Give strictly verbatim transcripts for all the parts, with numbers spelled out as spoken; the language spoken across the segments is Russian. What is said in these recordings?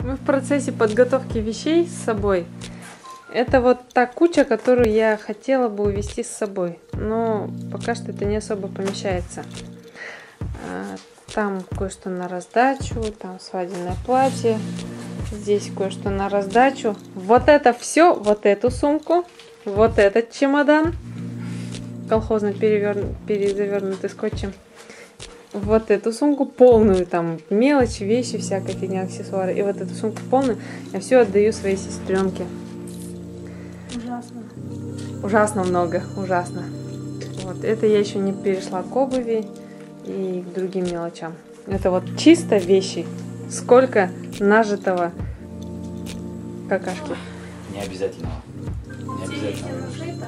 Мы в процессе подготовки вещей с собой. Это вот та куча, которую я хотела бы увезти с собой. Но пока что это не особо помещается. Там кое-что на раздачу, там свадебное платье. Здесь кое-что на раздачу. Вот это все, вот эту сумку, вот этот чемодан. Колхозно переверн... перезавернутый скотчем. Вот эту сумку полную, там мелочи, вещи, всякая фигня, аксессуары. И вот эту сумку полную я все отдаю своей сестренке. Ужасно. Ужасно много, ужасно. Вот это я еще не перешла к обуви и к другим мелочам. Это вот чисто вещи. Сколько нажитого какашки. Не обязательно. Не обязательно.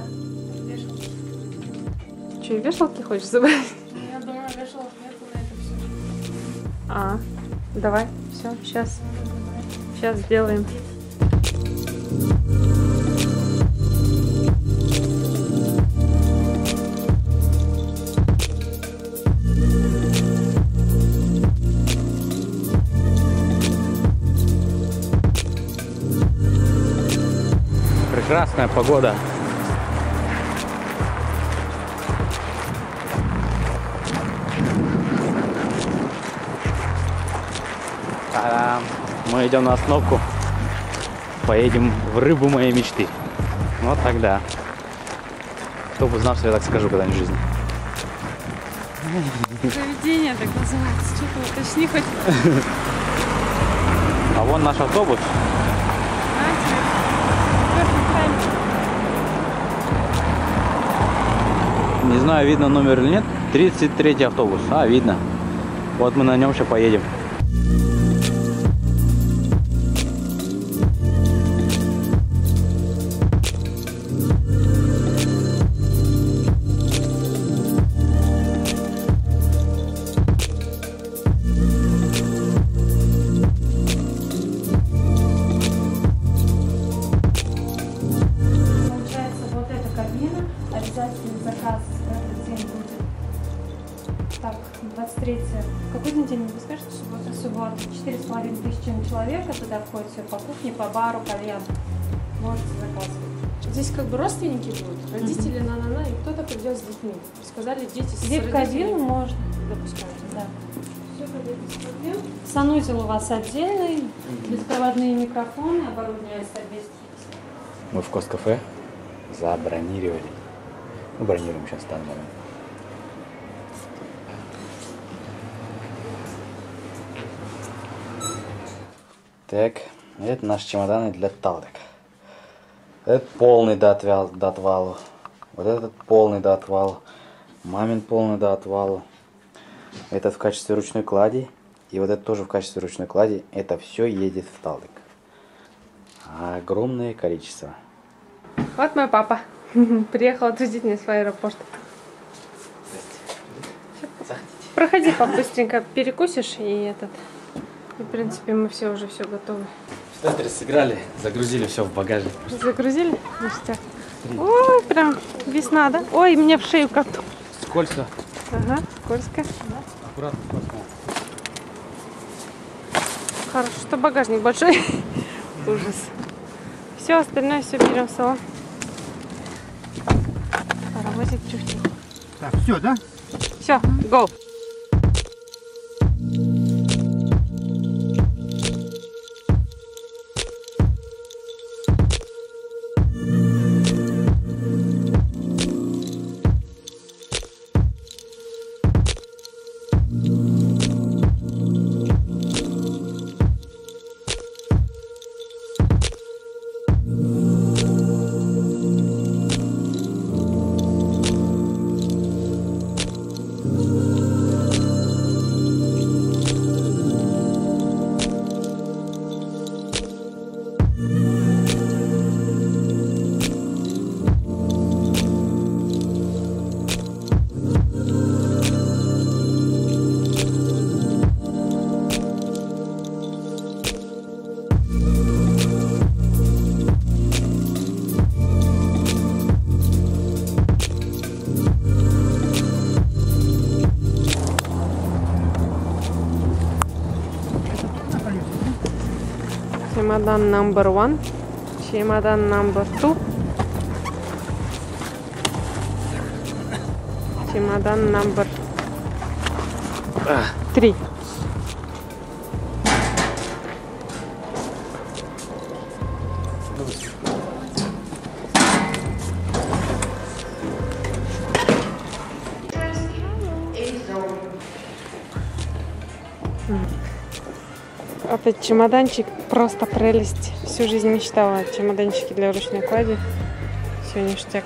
Что, и вешалки хочешь забрать? Я думаю, вешалок нету на это все. А, давай, все, сейчас. Сейчас сделаем. Прекрасная погода. Та-дам! Мы идем на остановку. Поедем в рыбу моей мечты. Вот тогда. Кто бы знал, что я так скажу когда-нибудь в жизни. Заведение так называется. Что-то уточни хоть. А вон наш автобус. Не знаю, видно номер или нет. тридцать третий автобус. А, видно. Вот мы на нем сейчас поедем. Получается, вот эта кабина, обязательный заказ в этот день будет. Так, двадцать третье. Какой день день, вы скажете? Суббота, суббота. Четыре с половиной тысячи человека, туда входит все по кухне, по бару, кальян. Можете заказывать. Здесь как бы родственники будут, родители на-на-на, и кто-то придет с детьми. Сказали, дети с Здесь в кабину можно. допускают. Да. Все, кабин. Санузел у вас отдельный, беспроводные микрофоны, оборудование стабильности. Мы в Косткафе забронировали. Ну, бронируем сейчас в данный момент. Так, это наши чемоданы для талдек. Этот полный до, отвал, до отвала. Вот этот полный до отвала. Мамин полный до отвала. Этот в качестве ручной клади. И вот это тоже в качестве ручной клади. Это все едет в талдек. Огромное количество. Вот мой папа. Приехал отвезти меня с аэропорта. Проходи, пап, быстренько перекусишь и этот. И, в принципе, мы все уже все готовы. В Тетris сыграли, загрузили все в багажник. Загрузили? Ништяк. Ой, прям весна, да? Ой, меня в шею как-то. Скользко. Ага, скользко. Аккуратно, аккуратно. Хорошо, что багажник большой. Ужас. Все, остальное все берем в салон. Паровозик чухтик. Так, все, да? Все, go. Thank you. Чемодан номер один. Чемодан номер два. Чемодан номер три. Этот чемоданчик просто прелесть. Всю жизнь мечтала о чемоданчике для ручной клади. Все ништяк.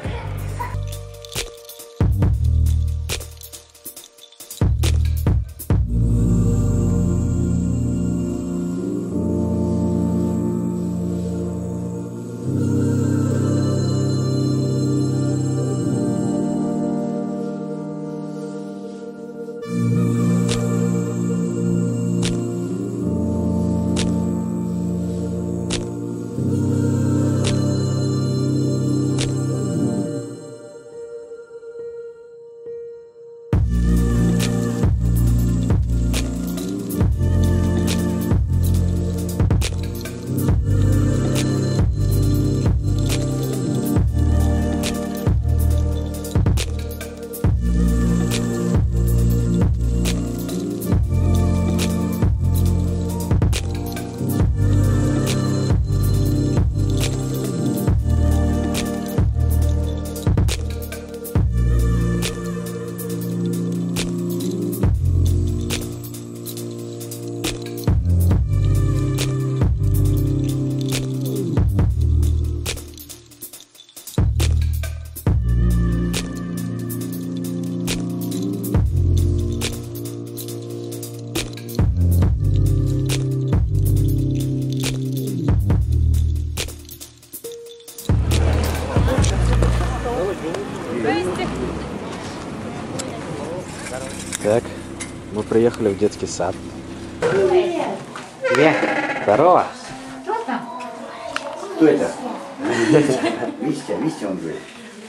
Так, мы приехали в детский сад. Привет! Привет! Здорово! Кто там? Кто это? Мистя, Мистя он говорит.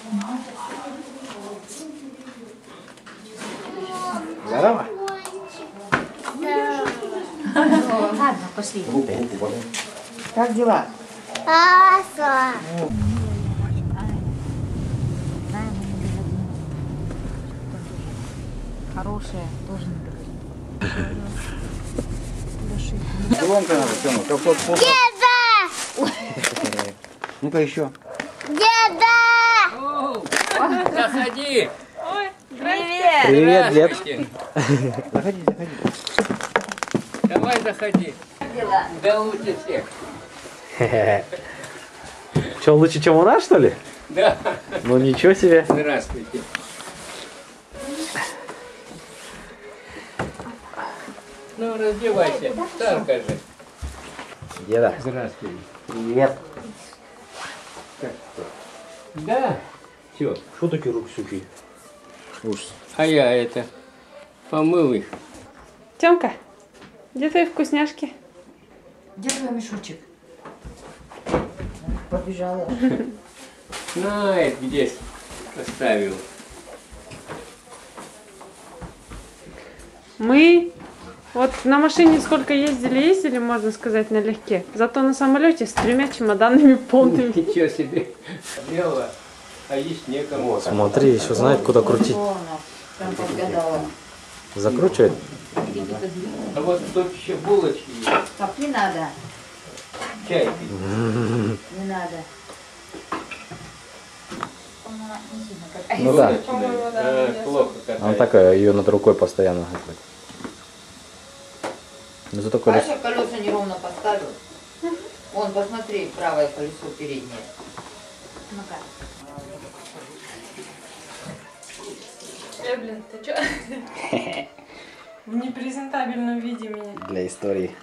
Здорово! Ладно, пошли. Как дела? Хорошо. Хорошая, тоже не говори. Громко надо, Тёма, как тот фото. Деда! Ну-ка еще. Деда! Заходи! Привет! Привет, дед! Здравствуйте. Заходи, заходи. Давай заходи. Да лучше всех. Че, лучше, чем у нас, что ли? Да. Ну ничего себе. Здравствуйте. Ну, раздевайся. Старка же. Деда. Здравствуй. Привет. Да. Все. Что такие руки сухие? Ужас. А я это помыл их. Тёмка, где твои вкусняшки? Где твой мешочек? Побежала. Знает, где оставил. Мы вот на машине сколько ездили, ездили, можно сказать, налегке. Зато на самолете с тремя чемоданами полными. Ничего себе. Дело. А есть некому. Смотри, еще знает, куда крутить. Прям подгадала. Закручивает. А вот тут еще булочки есть. Так, не надо. Чай пить. Не надо. Ну да. А, плохо Она катается. такая, ее над рукой постоянно. Ну зато колесо. Паша колеса неровно поставил. Вон, посмотри, правое колесо переднее. Ну-ка. Э, блин, ты чё? В непрезентабельном виде меня. Для истории.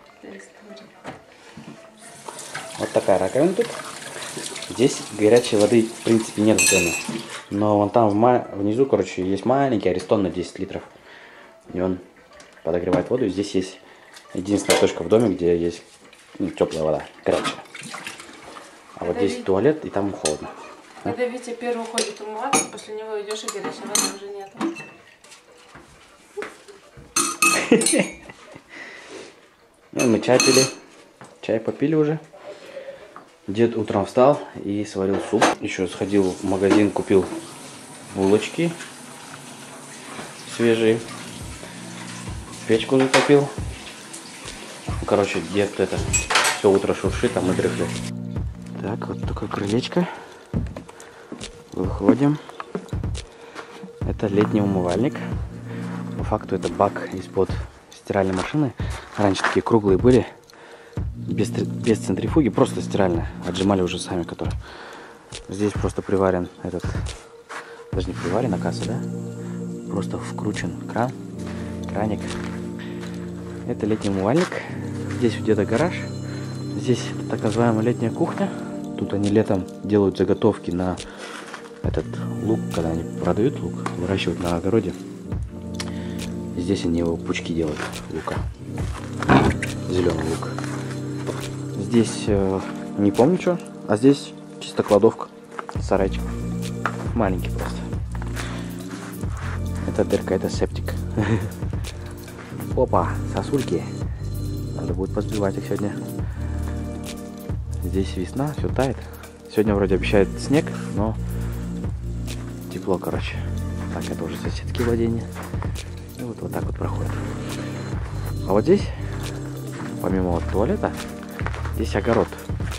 Вот такая раковина тут. Здесь горячей воды в принципе нет в доме. Но вон там в ма... внизу, короче, есть маленький аристон на десять литров. И он подогревает воду. И здесь есть единственная точка в доме, где есть ну, теплая вода, горячая. А вот здесь туалет, и там холодно. Когда Витя первый уходит умываться, после него идешь, и горячей воды уже нет. Ну, мы чай пили. чай попили уже. Дед утром встал и сварил суп. Еще сходил в магазин, купил булочки свежие. Печку затопил. Короче, дед это все утро шуршит, а мы дрыхли. Так, вот такое крылечко. Выходим. Это летний умывальник. По факту это бак из-под стиральной машины. Раньше такие круглые были. Без, без центрифуги, просто стиральная. Отжимали уже сами, которые. Здесь просто приварен этот. Даже не приварен, оказывается, да? Просто вкручен кран. Краник. Это летний умывальник. Здесь где-то гараж. Здесь так называемая летняя кухня. Тут они летом делают заготовки на этот лук, когда они продают лук, выращивают на огороде. И здесь они его пучки делают, лука. Зеленый лук. Здесь э, не помню что, а здесь чисто кладовка, сарайчик. Маленький просто. Это дырка, это септик. Опа, сосульки. Надо будет позбивать их сегодня. Здесь весна, все тает. Сегодня вроде обещают снег, но тепло, короче. Так, это уже соседские владения. И вот, вот так вот проходит. А вот здесь, помимо вот туалета, здесь огород.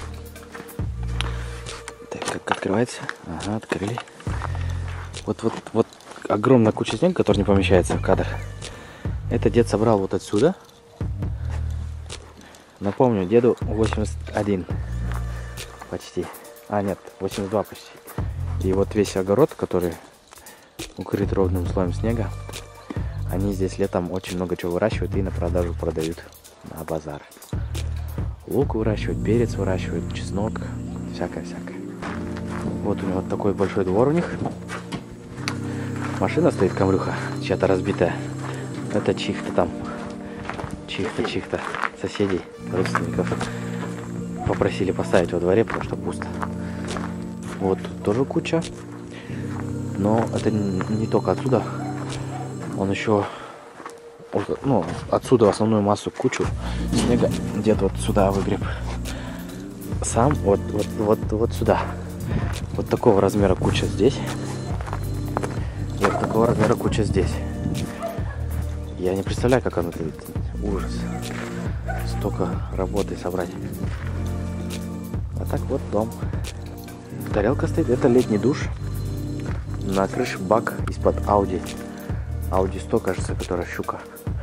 Так, как открывается? Ага, открыли. Вот, вот, вот огромная куча снега, которая не помещается в кадр. Это дед собрал вот отсюда. Напомню, деду восемьдесят один почти. А, нет, восемьдесят два почти. И вот весь огород, который укрыт ровным слоем снега, они здесь летом очень много чего выращивают и на продажу продают на базар. Лук выращивают, перец выращивают, чеснок, всякое-всякое. Вот у него вот такой большой двор у них. Машина стоит, камрюха, чья-то разбитая. Это чьих-то там, чьих-то, чьих-то соседей, родственников. Попросили поставить во дворе, потому что пусто. Вот тут тоже куча. Но это не только отсюда. Он еще, ну, отсюда основную массу, кучу снега где-то вот сюда выгреб. Сам вот, вот, вот, вот сюда. Вот такого размера куча здесь. И вот такого размера куча здесь. Я не представляю, как оно будет. Ужас. Столько работы собрать. А так вот дом. Тарелка стоит. Это летний душ. На крыше бак из-под Audi. Audi сто, кажется, которая щука.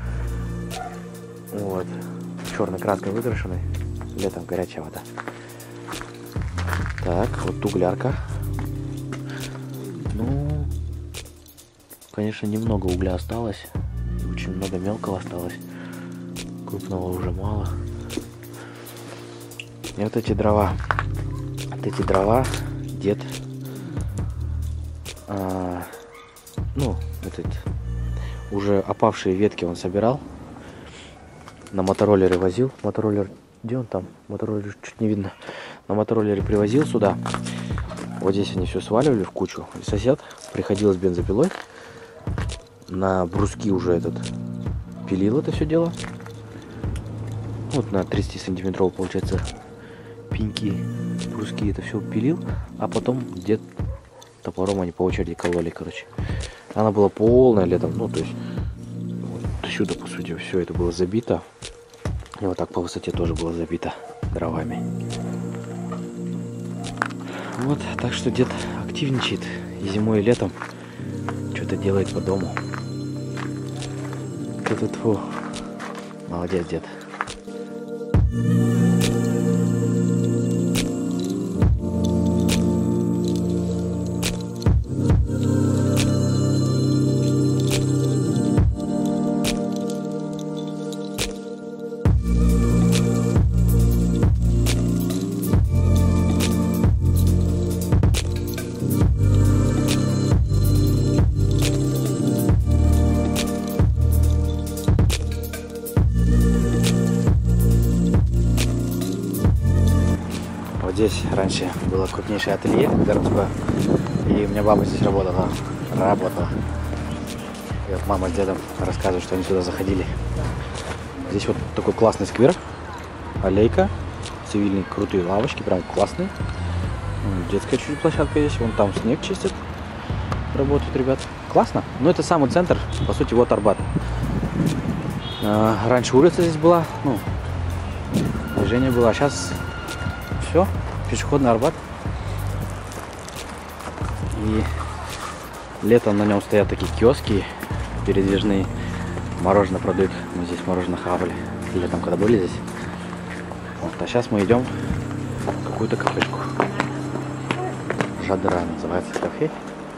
Вот. Черной краской выкрашенной. Летом горячая вода. Так, вот углярка. Ну, конечно, немного угля осталось. И очень много мелкого осталось. Крупного уже мало. И вот эти дрова. Вот эти дрова дед, а, ну, этот, уже опавшие ветки он собирал. На мотороллере возил. Мотороллер, где он там? Мотороллер чуть не видно. На мотороллере привозил сюда. Вот здесь они все сваливали в кучу. И сосед приходил с бензопилой. На бруски уже этот пилил это все дело. Вот на тридцать сантиметров получается пеньки, бруски, это все пилил. А потом дед топором они по очереди кололи, короче. Она была полная летом. Ну, то есть вот сюда, по сути, все это было забито. И вот так по высоте тоже было забито дровами. Вот, так что дед активничает и зимой, и летом что-то делает по дому. Тьфу-тьфу. Молодец, дед. Здесь раньше было крупнейшее ателье городское, и у меня баба здесь работала, работала. И вот мама с дедом рассказывают, что они сюда заходили. Здесь вот такой классный сквер, аллейка, цивильные крутые лавочки, прям классные. Детская чуть-чуть площадка есть, вон там снег чистят, работают ребят. Классно, но это самый центр, по сути, вот Арбат. А, раньше улица здесь была, ну, движение было, а сейчас все, пешеходный Арбат. И летом на нем стоят такие киоски передвижные, мороженое продают. Мы здесь мороженое хавали летом, когда были здесь. Вот, а сейчас мы идем в какую-то кафешку. Жадра называется кафе.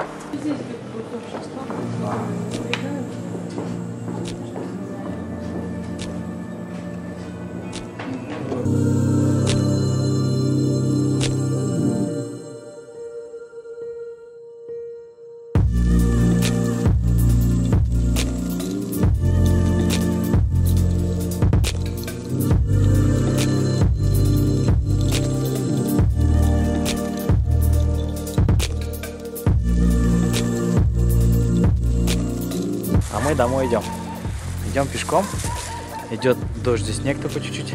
А мы домой идем. Идем пешком. Идет дождь и снег такой чуть-чуть.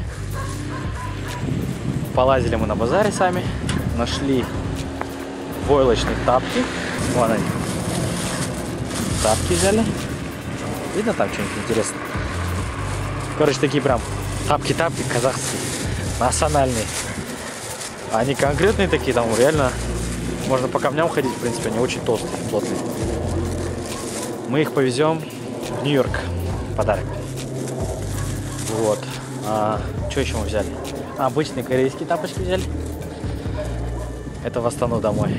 Полазили мы на базаре сами. Нашли войлочные тапки. Вон они. Тапки взяли. Видно там что-нибудь интересное? Короче, такие прям тапки-тапки казахские. Национальные. Они конкретные такие, там реально можно по камням ходить, в принципе, они очень толстые, плотные. Мы их повезем в Нью-Йорк. Подарок. Вот. А, что еще мы взяли? А, обычные корейские тапочки взяли. Это в Астану домой.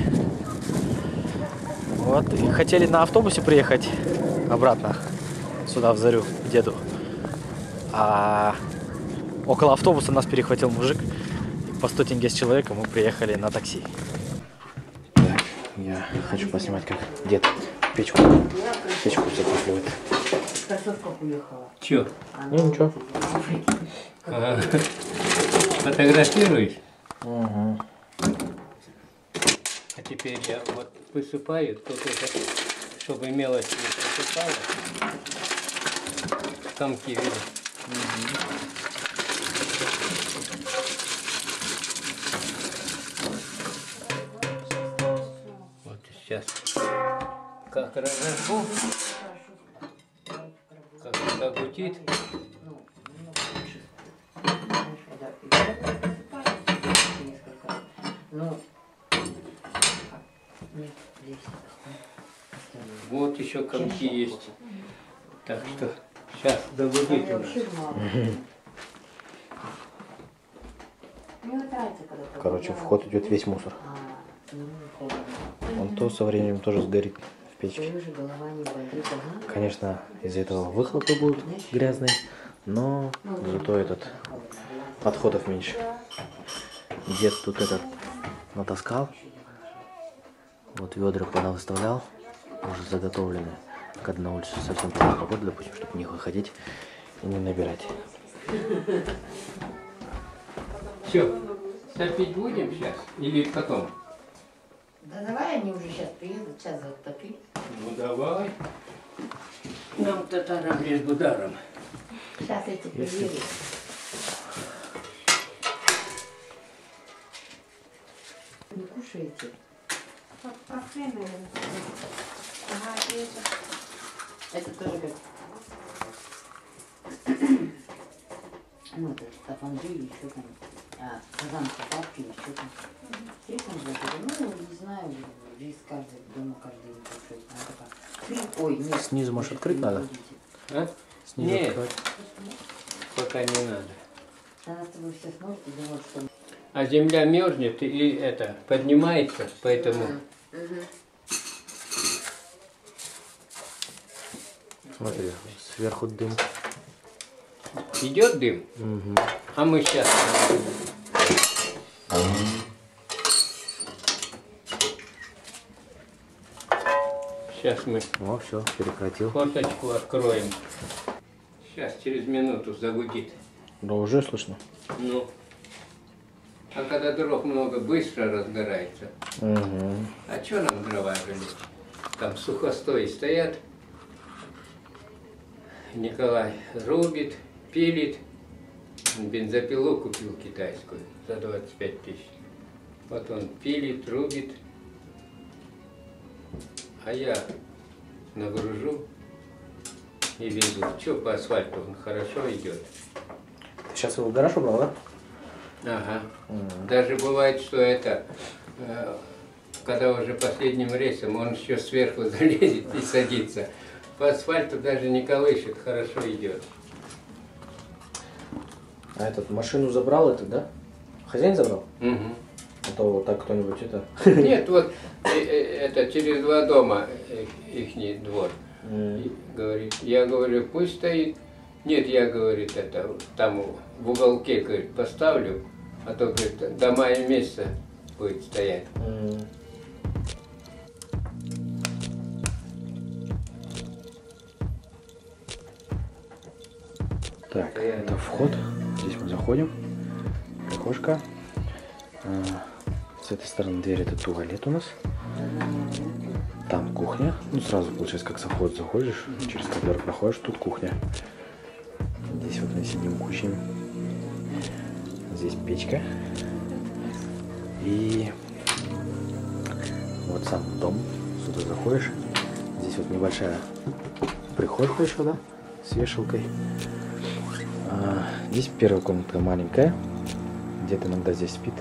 Вот. И хотели на автобусе приехать обратно сюда, в Зарю, к деду. А около автобуса нас перехватил мужик. По сто тенге с человека мы приехали на такси. Так, я хочу поснимать, как дед печку. Печку все пошливает. Чё? Ну ничего. А, фотографируешь? Угу. А теперь я вот высыпаю, тут это, чтобы мелочь не посыпала. Комки видно. Угу. Вот сейчас. Как разожгу, как загудит. Вот еще комки есть. Так что сейчас загудит у нас. Короче, вход идет весь мусор. Он то со временем тоже сгорит в печке. Конечно, из-за этого выхлопы будут грязные, но зато этот отходов меньше. Дед тут этот натаскал. Вот ведра куда выставлял, уже заготовленные, когда на улице совсем плохая погода, допустим, чтобы не выходить и не набирать. Все, топить будем сейчас или потом? Да давай они уже сейчас приедут, сейчас затопи. Ну давай. Нам татарам лишь бы даром. Сейчас эти приедут. Не кушаете? Пахнет, наверное. Ага, и это. Это тоже как... Ну, это стафанджи еще там. А, казанцы, папки еще там. Три там забыли. Ну, не знаю, здесь каждый, дома каждый не кушает. Она такая... Ой, нет. Снизу, может, открыть надо? А? Снизу Нет, открывать. пока не надо. Она с тобой все смотрит и думает, что... А земля мерзнет и это поднимается, поэтому... Смотри, сверху дым. Идет дым, Угу. а мы сейчас... Сейчас мы О, все, прекратил. форточку откроем. Сейчас, через минуту загудит. Да уже слышно. Ну, а когда дров много, быстро разгорается. Угу. А что нам дрова жалеть? Там сухостои стоят. Николай рубит, пилит. бензопилу купил китайскую за двадцать пять тысяч. Вот он пилит, рубит, а я нагружу и везу. Что по асфальту, он хорошо идет. Ты сейчас его в гараж убрал, да? Ага. Mm. Даже бывает, что это, э, когда уже последним рейсом, он еще сверху залезет и садится. По асфальту даже не колышет, хорошо идет. А этот машину забрал этот, да? Хозяин забрал? Угу. А то вот так кто-нибудь это... Нет, вот э, э, это через два дома э, ихний двор. Mm. И говорит, я говорю, пусть стоит. Нет, я, говорит, это там в уголке, говорит, поставлю, а то, говорит, до мая месяца будет стоять. Mm. Так, это вход. Здесь мы заходим. Прихожка. А, с этой стороны дверь, это туалет у нас. Там кухня. Ну, сразу, получается, как со входа заходишь, через коридор проходишь, тут кухня. Здесь вот мы сидим, кушаем. Здесь печка. И вот сам дом. Сюда заходишь. Здесь вот небольшая прихожка еще, да, с вешалкой. А, здесь первая комнатка маленькая. Где-то иногда здесь спит.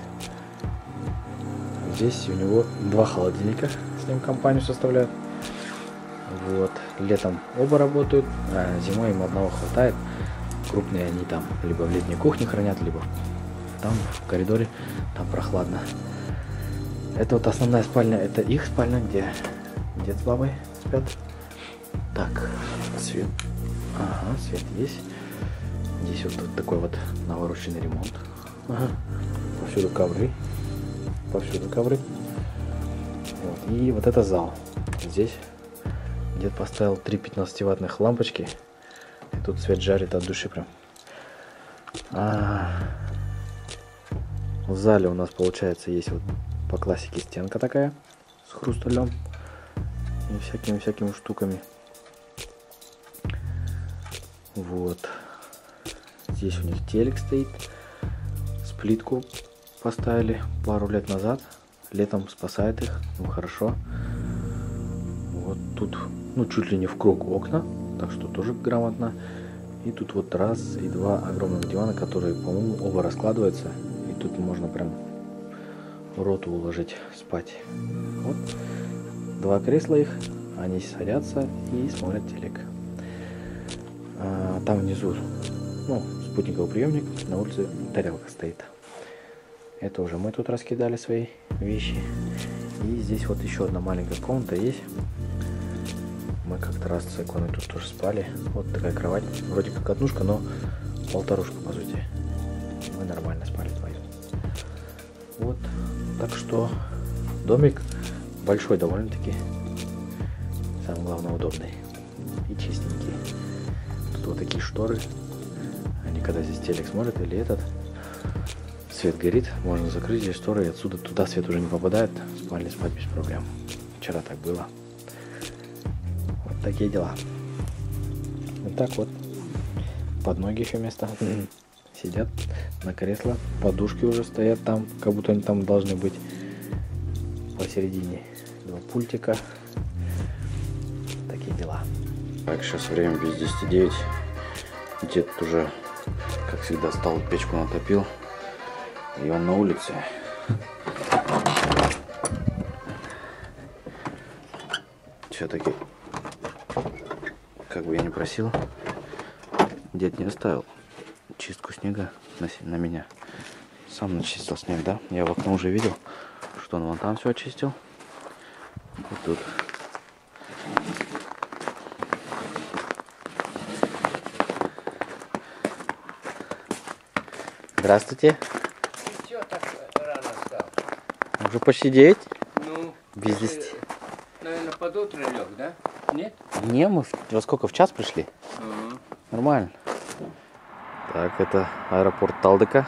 Здесь у него два холодильника, с ним компанию составляют. Вот. Летом оба работают, а зимой им одного хватает. Крупные они там либо в летней кухне хранят, либо там в коридоре, там прохладно. Это вот основная спальня, это их спальня, где дед с бабой спят. Так, свет. Ага, свет есть. Здесь вот, вот такой вот навороченный ремонт. Ага. Повсюду ковры. Повсюду ковры. Вот. И вот это зал. Здесь дед поставил три пятнадцативаттных лампочки. И тут свет жарит от души прям. А в зале у нас, получается, есть вот по классике стенка такая с хрусталем и всякими всякими штуками. Вот. Здесь у них телек стоит. Сплитку поставили пару лет назад. Летом спасает их. Ну хорошо. Вот тут, ну чуть ли не в круг окна. Так что тоже грамотно. И тут вот раз и два огромных дивана, которые, по-моему, оба раскладываются. И тут можно прям роту уложить спать. Вот. Два кресла их. Они садятся и смотрят телек. А, там внизу, ну, спутниковый приемник, на улице тарелка стоит. Это уже мы тут раскидали свои вещи. И здесь вот еще одна маленькая комната есть. Мы как-то раз с иконой тут тоже спали. Вот такая кровать, вроде как однушка, но полторушка по сути. Мы нормально спали вдвоем. Вот, так что домик большой довольно-таки. Самое главное, удобный и чистенький. Тут вот такие шторы. Они когда здесь телек смотрят или этот, свет горит, можно закрыть здесь шторы, и отсюда туда свет уже не попадает. В спальне спать без проблем. Вчера так было. Вот такие дела. Вот так вот. Под ноги еще место. Сидят на кресло. Подушки уже стоят там, как будто они там должны быть. Посередине два пультика. Такие дела. Так, сейчас время без десяти девять. Дед уже, как всегда, стал, печку натопил. И он на улице. Все-таки, как бы я ни просил, дед не оставил чистку снега на, на меня. Сам начистил снег, да? Я в окно уже видел, что он вон там все очистил. Вот тут. Здравствуйте. Ты чё так рано встал? Уже почти девять? Ну, Без ты, десяти. наверное, под утро лег, да? Нет? Не, мы в- во сколько? В час пришли? Ага. Нормально. Так, это аэропорт Талдыка.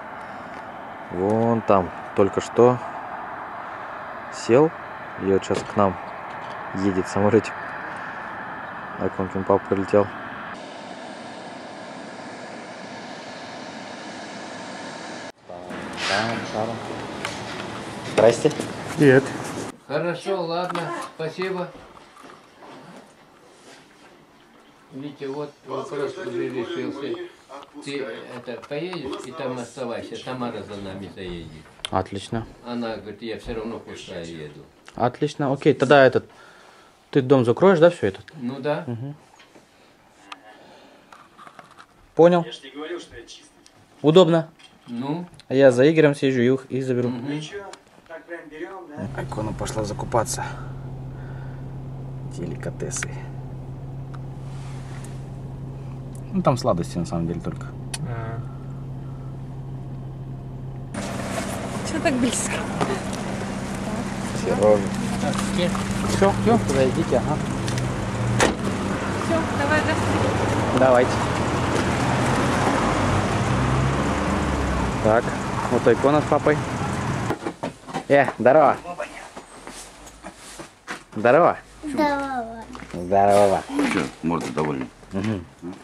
Вон там только что сел. И вот сейчас к нам едет самолетик. Аконкин папа прилетел. Здрасте. Привет. Хорошо, ладно, спасибо. Витя, вот вопрос уже решился. Ты это поедешь и там оставайся. Тамара за нами заедет. Отлично. Она говорит, я все равно пустая еду. Отлично. Окей, тогда этот... Ты дом закроешь, да, все это? Ну да. Угу. Понял. Я ж не говорил, что я чистый. Удобно. Ну? А я за Игорем съезжу, их и заберу. Угу. Ну что, так прям берем, да? Айкона пошла закупаться. Деликатесы. Ну там сладости на самом деле только. Что так близко? Сережа. Все, все, подойдите, ага. Все, давай, да. Давайте. Так, вот Айкона с папой. Э, здорово. Здорово. Здорово. Здорово. Что, морда довольна? Угу.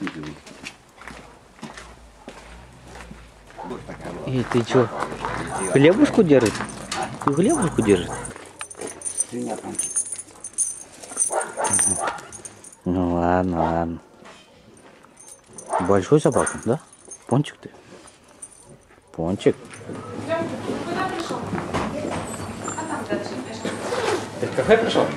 Эй, ты чё? Хлебушку держит? Ты хлебушку держит? Ну ладно, ладно. Большой собака, да? Пончик ты? Пончик. Куда пришел? А там дальше пришел. Ты в кафе пришел?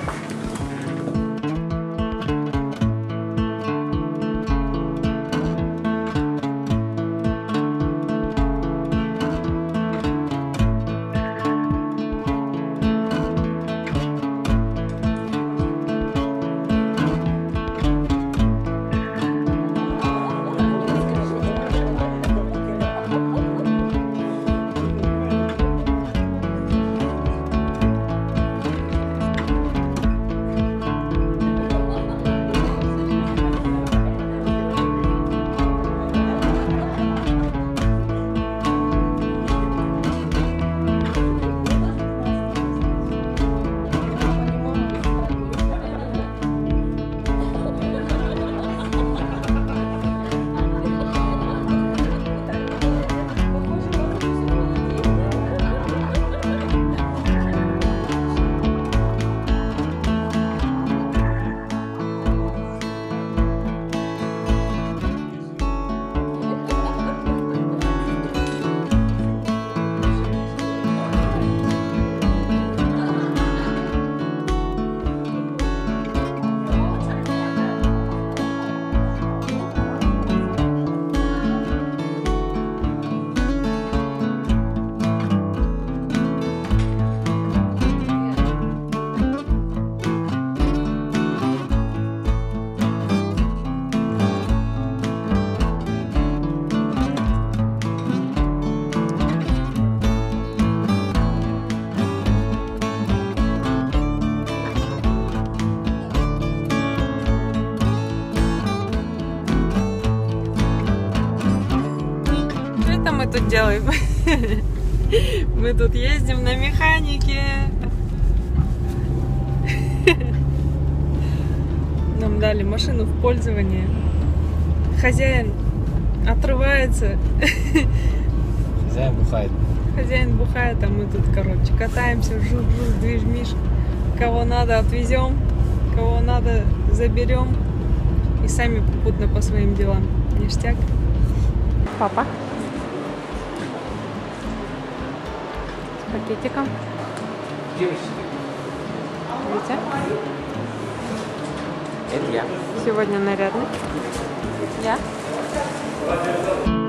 Мы тут делаем? Мы тут ездим на механике. Нам дали машину в пользование. Хозяин отрывается. Хозяин бухает. Хозяин бухает, а мы тут, короче, катаемся, жук-жук, движ-миш. Кого надо, отвезем. Кого надо, заберем. И сами попутно по своим делам. Ништяк. Папа. Пакетиком. Видите? Это я. Сегодня нарядный. Я?